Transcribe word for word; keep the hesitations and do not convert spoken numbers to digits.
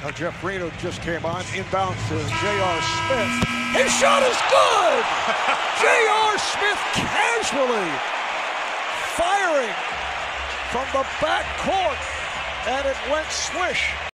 Now Jeff Reno just came on, inbound to J R. Smith. His shot is good! J R. Smith casually firing from the back court, and it went swish.